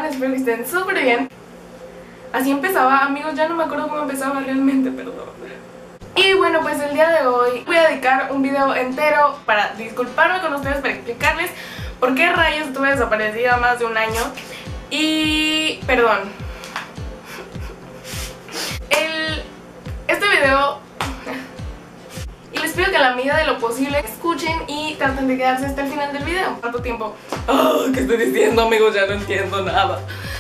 están? Espero que estén súper bien. Así empezaba, amigos, ya no me acuerdo cómo empezaba realmente, perdón. Y bueno, pues el día de hoy voy a dedicar un video entero para disculparme con ustedes, para explicarles por qué rayos estuve desaparecida más de un año. Y... perdón. Este video... y les pido que a la medida de lo posible escuchen y traten de quedarse hasta el final del video. ¿Cuánto tiempo? ¿Qué estoy diciendo, amigos? Ya no entiendo nada.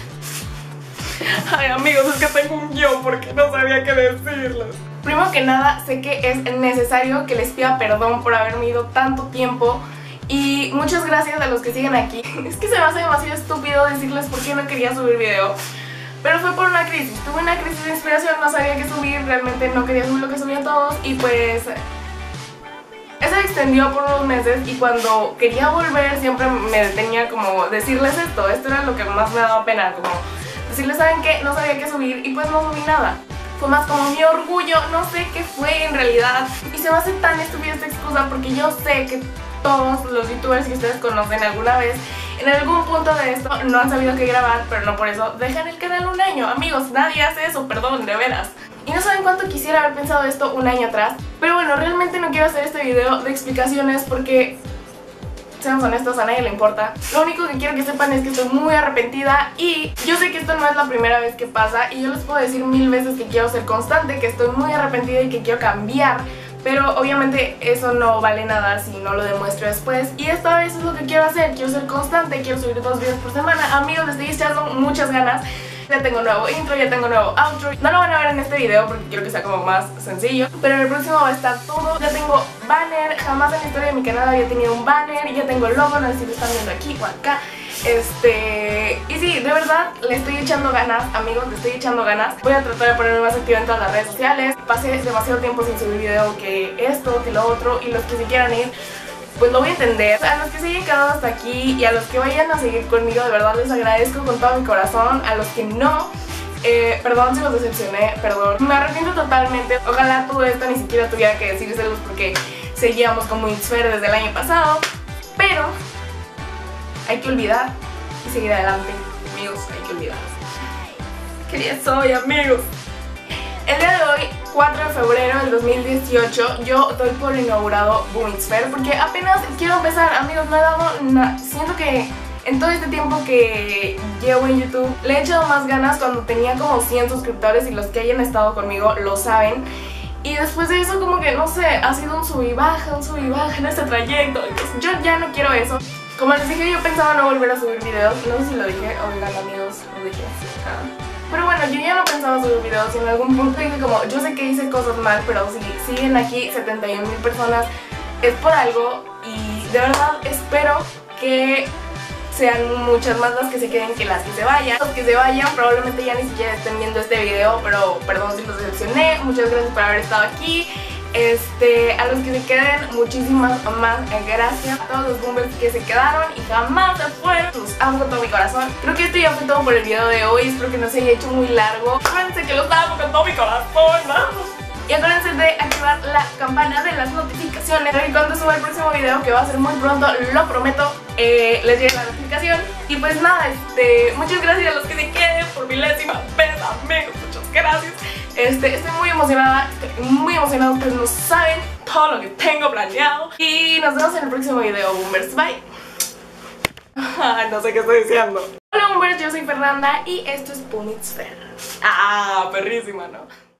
Ay, amigos, es que tengo un guión porque no sabía qué decirles. Primero que nada, sé que es necesario que les pida perdón por haberme ido tanto tiempo. Y muchas gracias a los que siguen aquí. Es que se me hace demasiado estúpido decirles por qué no quería subir video, pero fue por una crisis. Tuve una crisis de inspiración, no sabía qué subir, realmente no quería subir lo que subían todos. Y pues... eso se extendió por unos meses y cuando quería volver siempre me detenía como decirles esto. Esto era lo que más me daba pena, como decirles, ¿saben qué? No sabía qué subir y pues no subí nada. Fue más como mi orgullo, no sé qué fue en realidad. Y se me hace tan estúpida esta excusa porque yo sé que todos los youtubers que ustedes conocen alguna vez, en algún punto de esto, no han sabido qué grabar, pero no por eso dejan el canal un año. Amigos, nadie hace eso, perdón, de veras. Y no saben cuánto quisiera haber pensado esto un año atrás. Pero bueno, realmente no quiero hacer este video de explicaciones porque, seamos honestos, a nadie le importa. Lo único que quiero que sepan es que estoy muy arrepentida y yo sé que esto no es la primera vez que pasa y yo les puedo decir 1000 veces que quiero ser constante, que estoy muy arrepentida y que quiero cambiar, pero obviamente eso no vale nada si no lo demuestro después. Y esta vez es lo que quiero hacer, quiero ser constante, quiero subir 2 videos por semana. Amigos, les estoy echando muchas ganas. Ya tengo nuevo intro, ya tengo nuevo outro. No lo van a ver en este video porque quiero que sea como más sencillo, pero en el próximo va a estar todo. Ya tengo banner, jamás en la historia de mi canal había tenido un banner. Ya tengo el logo, no sé si lo están viendo aquí o acá. Y sí, de verdad le estoy echando ganas, amigos, le estoy echando ganas. Voy a tratar de ponerme más activa en todas las redes sociales. Pasé demasiado tiempo sin subir video, que esto, que lo otro, y los que se quieran ir, pues lo voy a entender. A los que se hayan quedado hasta aquí y a los que vayan a seguir conmigo, de verdad les agradezco con todo mi corazón. A los que no, perdón si los decepcioné, perdón. Me arrepiento totalmente. Ojalá todo esto ni siquiera tuviera que decírselos porque seguíamos con Bumitzfer desde el año pasado. Pero hay que olvidar y seguir adelante, amigos, hay que olvidar. ¿Qué día soy, amigos? El día de hoy, 4 de febrero del 2018, yo doy por inaugurado Bumitzfer porque apenas quiero empezar, amigos, no he dado nada. Siento que en todo este tiempo que llevo en YouTube le he echado más ganas cuando tenía como 100 suscriptores y los que hayan estado conmigo lo saben. Y después de eso como que, no sé, ha sido un sub y baja en este trayecto. Entonces, yo ya no quiero eso. Como les dije, yo pensaba no volver a subir videos. No sé si lo dije, oigan amigos, lo dije. Pero bueno, yo ya no pensaba subir videos y en algún punto dije como, yo sé que hice cosas mal, pero si siguen aquí 71,000 personas es por algo. Y de verdad espero que sean muchas más las que se queden que las que se vayan. Los que se vayan probablemente ya ni siquiera estén viendo este video, pero perdón si los decepcioné. Muchas gracias por haber estado aquí. A los que se queden, muchísimas más gracias. A todos los boomers que se quedaron y jamás se fueron, los amo con todo mi corazón. Creo que esto ya fue todo por el video de hoy. Espero que no se haya hecho muy largo. Acuérdense que los amo con todo mi corazón, ¿no? Y acuérdense de activar la campana de las notificaciones para que cuando suba el próximo video, que va a ser muy pronto, lo prometo, les llegue la notificación. Y pues nada, muchas gracias a los que se queden por milésima vez, amigos, muchas gracias. Estoy muy emocionada, ustedes no saben todo lo que tengo planeado. Y nos vemos en el próximo video, boomers, bye. No sé qué estoy diciendo. Hola boomers, yo soy Fernanda y esto es Bumitzfer. Perrísima, ¿no?